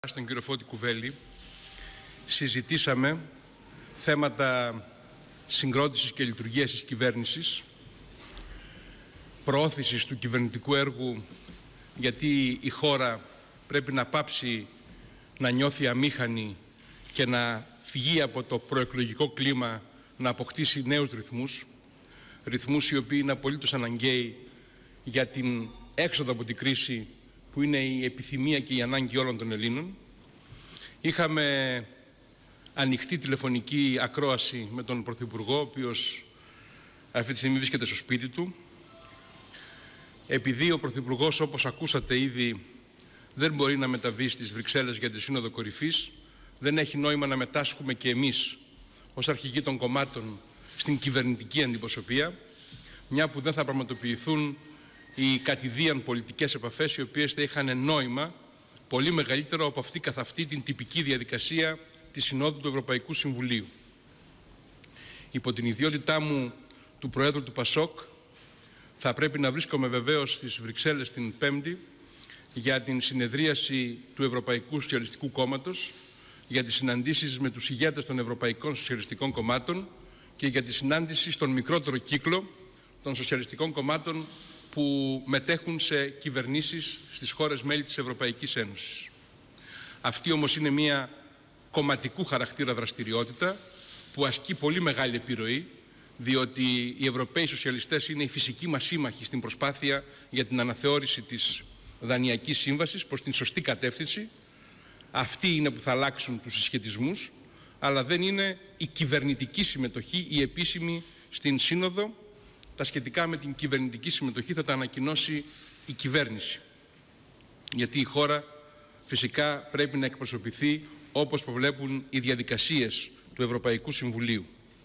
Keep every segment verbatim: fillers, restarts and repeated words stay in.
Στον κύριο Φώτη Κουβέλη συζητήσαμε θέματα συγκρότησης και λειτουργίας της κυβέρνησης, προώθησης του κυβερνητικού έργου, γιατί η χώρα πρέπει να πάψει να νιώθει αμήχανη και να φυγεί από το προεκλογικό κλίμα, να αποκτήσει νέους ρυθμούς, ρυθμούς οι οποίοι είναι απολύτως αναγκαίοι για την έξοδο από την κρίση που είναι η επιθυμία και η ανάγκη όλων των Ελλήνων. Είχαμε ανοιχτή τηλεφωνική ακρόαση με τον Πρωθυπουργό, ο οποίος αυτή τη στιγμή βρίσκεται στο σπίτι του. Επειδή ο Πρωθυπουργός, όπως ακούσατε ήδη, δεν μπορεί να μεταβεί στις Βρυξέλλες για τη Σύνοδο Κορυφής, δεν έχει νόημα να μετάσχουμε και εμείς ως αρχηγοί των κομμάτων στην κυβερνητική αντιπροσωπεία, μια που δεν θα πραγματοποιηθούν οι κατηδίαν πολιτικές επαφές, οι οποίες θα είχαν νόημα πολύ μεγαλύτερο από αυτή καθ' αυτή την τυπική διαδικασία της Συνόδου του Ευρωπαϊκού Συμβουλίου. Υπό την ιδιότητά μου του Προέδρου του ΠΑΣΟΚ, θα πρέπει να βρίσκομαι βεβαίως στις Βρυξέλλες την Πέμπτη για την συνεδρίαση του Ευρωπαϊκού Σοσιαλιστικού Κόμματος, για τις συναντήσεις με τους ηγέτες των Ευρωπαϊκών Σοσιαλιστικών Κομμάτων και για τη συνάντηση στον μικρότερο κύκλο των Σοσιαλιστικών Κομμάτων που μετέχουν σε κυβερνήσεις στις χώρες μέλη της Ευρωπαϊκής Ένωσης. Αυτή όμως είναι μια κομματικού χαρακτήρα δραστηριότητα που ασκεί πολύ μεγάλη επιρροή, διότι οι Ευρωπαίοι Σοσιαλιστές είναι οι φυσικοί μας σύμμαχοι στην προσπάθεια για την αναθεώρηση της Δανειακής Σύμβασης προς την σωστή κατεύθυνση. Αυτοί είναι που θα αλλάξουν τους συσχετισμούς, αλλά δεν είναι η κυβερνητική συμμετοχή, η επίσημη στην Σύνοδο. Τα σχετικά με την κυβερνητική συμμετοχή θα τα ανακοινώσει η κυβέρνηση. Γιατί η χώρα φυσικά πρέπει να εκπροσωπηθεί όπως προβλέπουν οι διαδικασίες του Ευρωπαϊκού Συμβουλίου.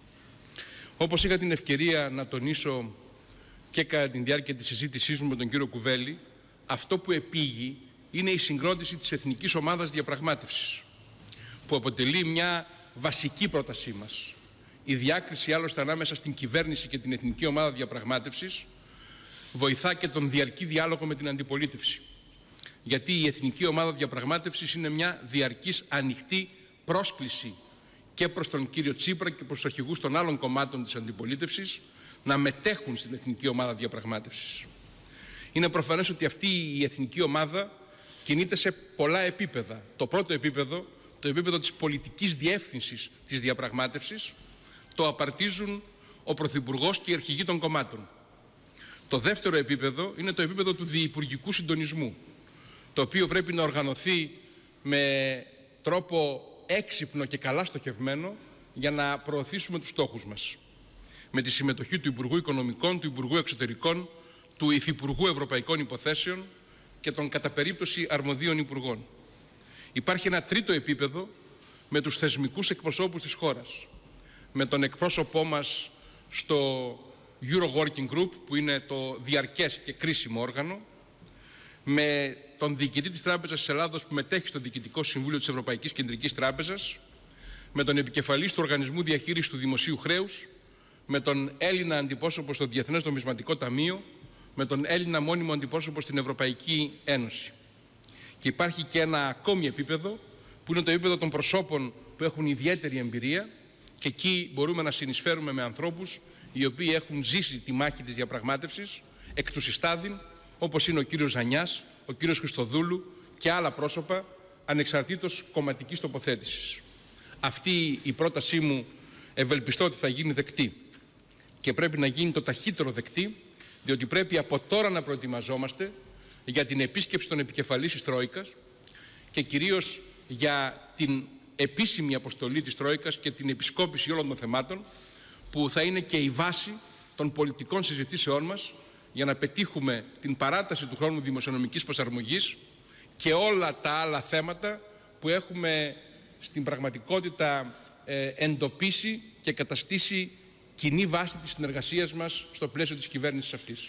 Όπως είχα την ευκαιρία να τονίσω και κατά τη διάρκεια της συζήτησής μου με τον κύριο Κουβέλη, αυτό που επήγει είναι η συγκρότηση της Εθνικής Ομάδας Διαπραγμάτευσης, που αποτελεί μια βασική πρότασή μας. Η διάκριση άλλωστε ανάμεσα στην κυβέρνηση και την Εθνική Ομάδα Διαπραγμάτευσης βοηθά και τον διαρκή διάλογο με την αντιπολίτευση. Γιατί η Εθνική Ομάδα Διαπραγμάτευσης είναι μια διαρκής ανοιχτή πρόσκληση και προς τον κύριο Τσίπρα και προς τους αρχηγούς των άλλων κομμάτων της αντιπολίτευσης να μετέχουν στην Εθνική Ομάδα Διαπραγμάτευσης. Είναι προφανές ότι αυτή η Εθνική Ομάδα κινείται σε πολλά επίπεδα. Το πρώτο επίπεδο, το επίπεδο της πολιτικής διεύθυνσης της διαπραγμάτευσης, το απαρτίζουν ο Πρωθυπουργός και οι αρχηγοί των κομμάτων. Το δεύτερο επίπεδο είναι το επίπεδο του διυπουργικού συντονισμού, το οποίο πρέπει να οργανωθεί με τρόπο έξυπνο και καλά στοχευμένο για να προωθήσουμε τους στόχους μας. Με τη συμμετοχή του Υπουργού Οικονομικών, του Υπουργού Εξωτερικών, του Υφυπουργού Ευρωπαϊκών Υποθέσεων και των κατά περίπτωση αρμοδίων υπουργών. Υπάρχει ένα τρίτο επίπεδο με τους θεσμικούς εκπροσώπους της χώρας. Με τον εκπρόσωπό μας στο Euro Working Group, που είναι το διαρκές και κρίσιμο όργανο, με τον διοικητή της Τράπεζας της Ελλάδος που μετέχει στο Διοικητικό Συμβούλιο της Ευρωπαϊκής Κεντρικής Τράπεζας, με τον επικεφαλής του Οργανισμού Διαχείρισης του Δημοσίου Χρέους, με τον Έλληνα αντιπρόσωπο στο Διεθνές Νομισματικό Ταμείο, με τον Έλληνα μόνιμο αντιπρόσωπο στην Ευρωπαϊκή Ένωση. Και υπάρχει και ένα ακόμη επίπεδο, που είναι το επίπεδο των προσώπων που έχουν ιδιαίτερη εμπειρία, και εκεί μπορούμε να συνεισφέρουμε με ανθρώπους οι οποίοι έχουν ζήσει τη μάχη της διαπραγμάτευσης εκ του συστάδιν, όπως είναι ο κύριος Ζανιάς, ο κύριος Χριστοδούλου και άλλα πρόσωπα ανεξαρτήτως κομματικής τοποθέτησης. Αυτή η πρότασή μου ευελπιστώ ότι θα γίνει δεκτή και πρέπει να γίνει το ταχύτερο δεκτή, διότι πρέπει από τώρα να προετοιμαζόμαστε για την επίσκεψη των επικεφαλής της Τρόικας και κυρίως για την επίσημη αποστολή της Τρόικας και την επισκόπηση όλων των θεμάτων, που θα είναι και η βάση των πολιτικών συζητήσεών μας για να πετύχουμε την παράταση του χρόνου δημοσιονομικής προσαρμογής και όλα τα άλλα θέματα που έχουμε στην πραγματικότητα ε, εντοπίσει και καταστήσει κοινή βάση της συνεργασίας μας στο πλαίσιο της κυβέρνησης αυτής.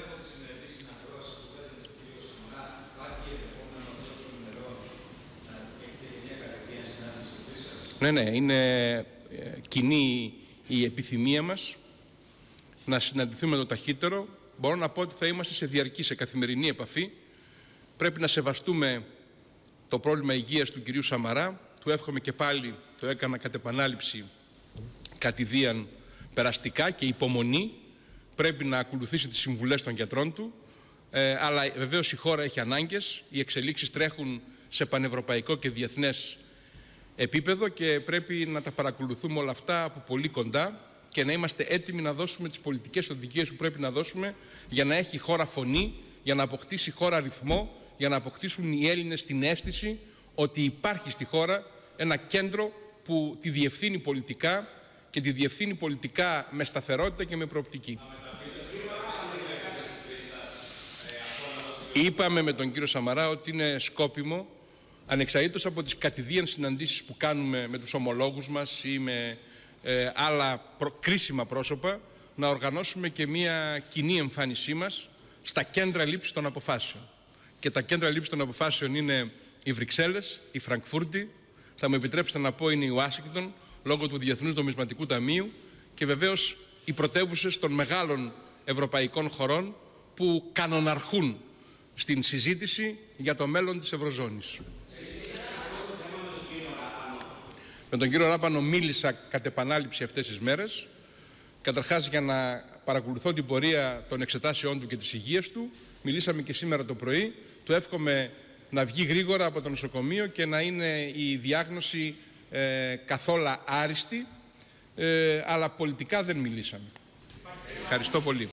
Ναι, ναι, είναι ε, κοινή η επιθυμία μας να συναντηθούμε το ταχύτερο. Μπορώ να πω ότι θα είμαστε σε διαρκή, σε καθημερινή επαφή. Πρέπει να σεβαστούμε το πρόβλημα υγείας του κυρίου Σαμαρά. Του εύχομαι και πάλι, το έκανα κατ' επανάληψη, κατηδίαν περαστικά και υπομονή. Πρέπει να ακολουθήσει τις συμβουλές των γιατρών του, ε, αλλά βεβαίως η χώρα έχει ανάγκες, οι εξελίξεις τρέχουν σε πανευρωπαϊκό και διεθνές επίπεδο και πρέπει να τα παρακολουθούμε όλα αυτά από πολύ κοντά και να είμαστε έτοιμοι να δώσουμε τις πολιτικές οδηγίες που πρέπει να δώσουμε για να έχει η χώρα φωνή, για να αποκτήσει η χώρα ρυθμό, για να αποκτήσουν οι Έλληνες την αίσθηση ότι υπάρχει στη χώρα ένα κέντρο που τη διευθύνει πολιτικά και τη διευθύνει πολιτικά με σταθερότητα και με προοπτική. Είπαμε με τον κύριο Σαμαρά ότι είναι σκόπιμο, ανεξαρτήτως από τις κατηδίαν συναντήσεις που κάνουμε με τους ομολόγους μας ή με ε, άλλα προ, κρίσιμα πρόσωπα, να οργανώσουμε και μια κοινή εμφάνισή μας στα κέντρα λήψης των αποφάσεων. Και τα κέντρα λήψης των αποφάσεων είναι οι Βρυξέλλες, η Φραγκφούρτη, θα μου επιτρέψετε να πω είναι η Ουάσιγκτον, λόγω του Διεθνούς Νομισματικού Ταμείου και βεβαίως οι πρωτεύουσες των μεγάλων ευρωπαϊκών χωρών που κανοναρχούν στην συζήτηση για το μέλλον της Ευρωζώνης. Με τον κύριο Ράπανο μίλησα κατ' επανάληψη αυτές τις μέρες, καταρχάς για να παρακολουθώ την πορεία των εξετάσεών του και της υγείας του. Μιλήσαμε και σήμερα το πρωί, του εύχομαι να βγει γρήγορα από το νοσοκομείο και να είναι η διάγνωση ε, καθόλου άριστη, ε, αλλά πολιτικά δεν μιλήσαμε. Ευχαριστώ πολύ.